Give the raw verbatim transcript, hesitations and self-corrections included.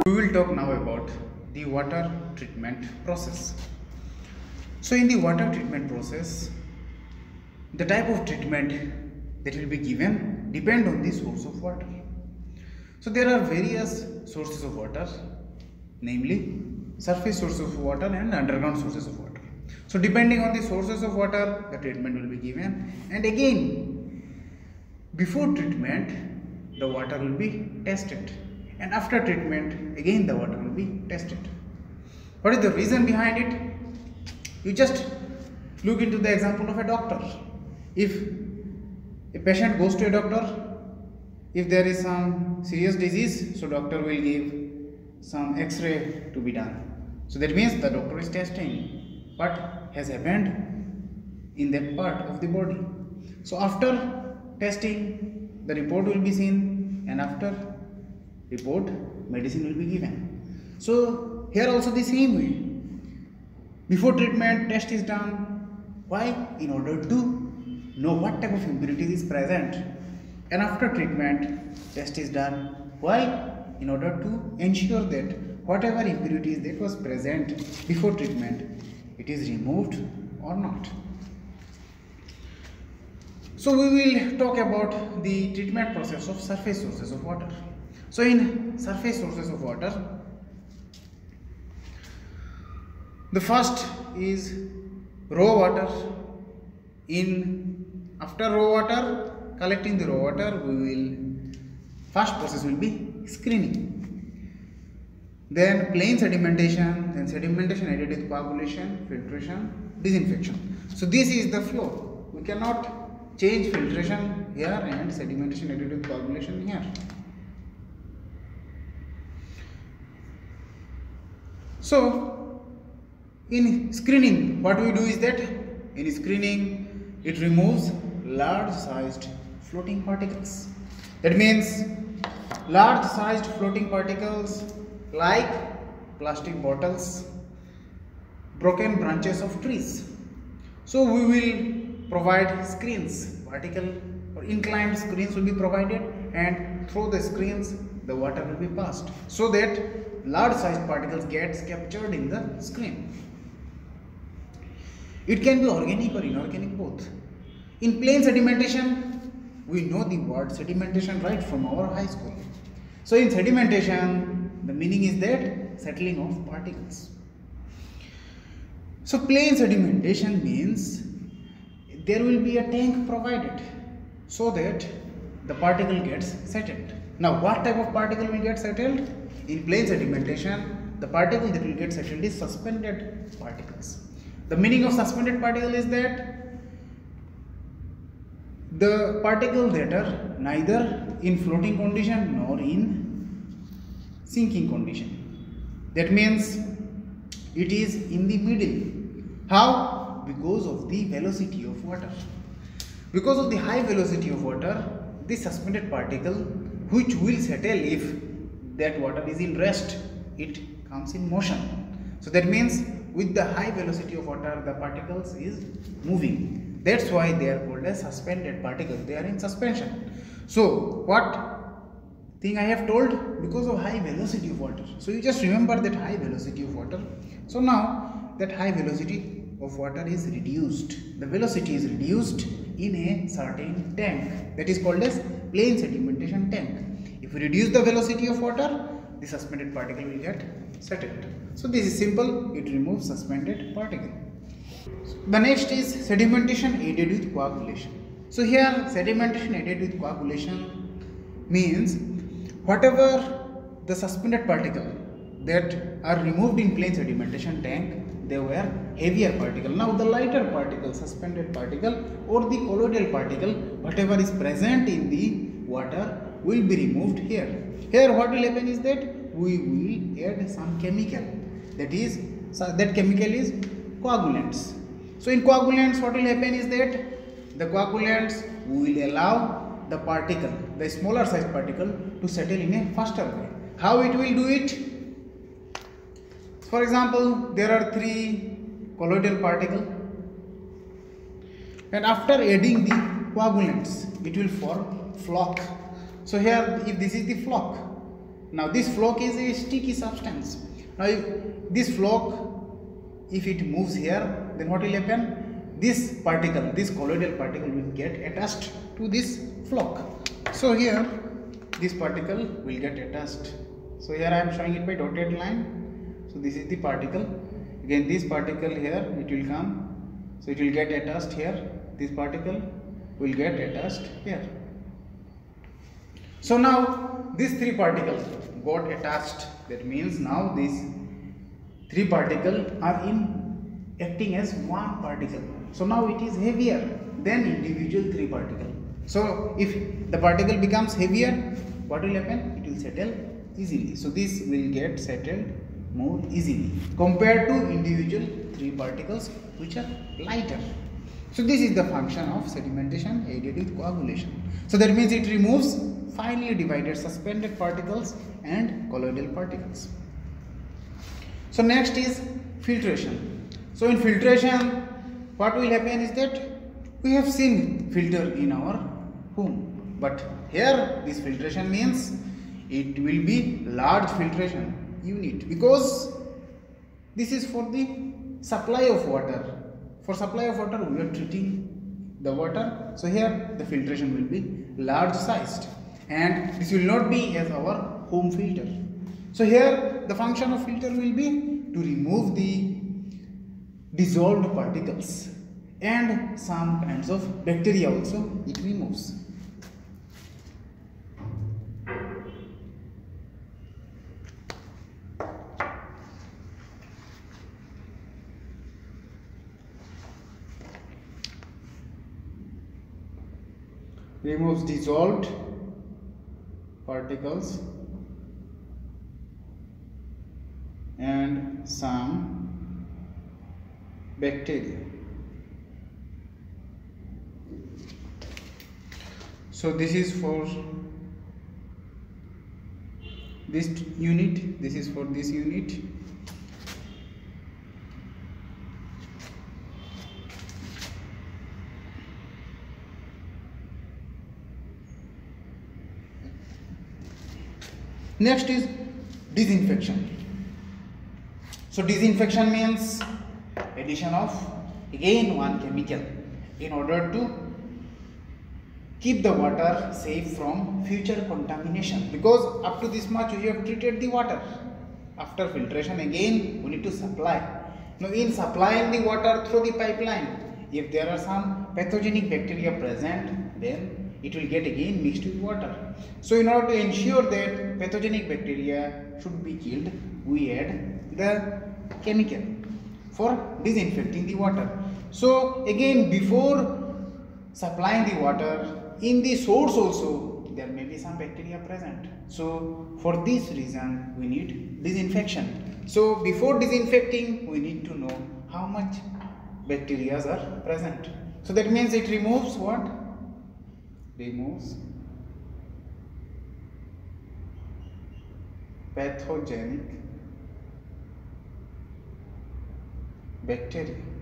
We will talk now about the water treatment process. So in the water treatment process, the type of treatment that will be given depend on the source of water. So there are various sources of water, namely surface sources of water and underground sources of water. So depending on the sources of water, the treatment will be given, and again before treatment the water will be tested, and after treatment again the water will be tested. What is the reason behind it? You just look into the example of a doctor. If a patient goes to a doctor, if there is some serious disease, so doctor will give some x-ray to be done. So that means the doctor is testing what has happened in that part of the body. So after testing, the report will be seen, and after report, medicine will be given. So here also the same way. Before treatment, test is done. Why? In order to know what type of impurities is present. And after treatment, test is done. Why? In order to ensure that whatever impurities that was present before treatment, it is removed or not. So we will talk about the treatment process of surface sources of water. So in surface sources of water, the first is raw water. In after raw water, collecting the raw water, we will first process will be screening, then plain sedimentation, then sedimentation aided with coagulation, filtration, disinfection. So this is the flow. We cannot change filtration here and sedimentation aided with coagulation here. So in screening, what we do is that in screening it removes large sized floating particles. That means large sized floating particles like plastic bottles, broken branches of trees. So we will provide screens, vertical or inclined screens will be provided, and through the screens the water will be passed so that large sized particles gets captured in the screen. It can be organic or inorganic both. In plain sedimentation, we know the word sedimentation right from our high school. So in sedimentation, the meaning is that settling of particles. So plain sedimentation means there will be a tank provided so that the particle gets settled. Now what type of particle will get settled? In plain sedimentation, the particle that will get settled is suspended particles. The meaning of suspended particle is that the particles that are neither in floating condition nor in sinking condition. That means it is in the middle. How? Because of the velocity of water. Because of the high velocity of water, the suspended particle which will settle if that water is in rest, it comes in motion. So that means with the high velocity of water, the particles is moving. That's why they are called as suspended particles. They are in suspension. So what thing I have told? Because of high velocity of water. So you just remember that high velocity of water. So now that high velocity of water is reduced. The velocity is reduced in a certain tank that is called as plain sedimentation tank. If we reduce the velocity of water, the suspended particle will get settled. So this is simple, it removes suspended particle. The next is sedimentation aided with coagulation. So here sedimentation aided with coagulation means whatever the suspended particle that are removed in plain sedimentation tank, they were heavier particle. Now the lighter particle, suspended particle or the colloidal particle, whatever is present in the water will be removed here. Here what will happen is that we will add some chemical, that is that chemical is coagulants. So in coagulants what will happen is that the coagulants will allow the particle, the smaller size particle, to settle in a faster way. How it will do it? For example, there are three colloidal particles, and after adding the coagulants it will form floc. So here if this is the floc, Now this flock is a sticky substance. Now if this flock, if it moves here, then what will happen? This particle, this colloidal particle will get attached to this flock. So here this particle will get attached. So here I am showing it by dotted line. So this is the particle. Again this particle here, it will come. So it will get attached here. This particle will get attached here. So now these three particles got attached. That means now these three particles are in acting as one particle. So now it is heavier than individual three particles. So if the particle becomes heavier, what will happen? It will settle easily. So this will get settled more easily compared to individual three particles which are lighter. So this is the function of sedimentation aided with coagulation. So that means it removes finely divided suspended particles and colloidal particles. So next is filtration. So in filtration, what will happen is that we have seen filter in our home, but here this filtration means it will be large filtration unit, because this is for the supply of water. For supply of water we are treating the water, so here the filtration will be large sized, and this will not be as our home filter. So here the function of filter will be to remove the dissolved particles and some kinds of bacteria also it removes. Removes dissolved particles and some bacteria. So this is for this unit, this is for this unit. Next is disinfection. So disinfection means addition of again one chemical in order to keep the water safe from future contamination, because up to this much we have treated the water. After filtration again we need to supply. Now in supplying the water through the pipeline, if there are some pathogenic bacteria present, then it will get again mixed with water. So in order to ensure that pathogenic bacteria should be killed, we add the chemical for disinfecting the water. So again, before supplying the water, in the source also there may be some bacteria present. So for this reason we need disinfection. So before disinfecting we need to know how much bacteria are present. So that means it removes what? Removes pathogenic bacteria.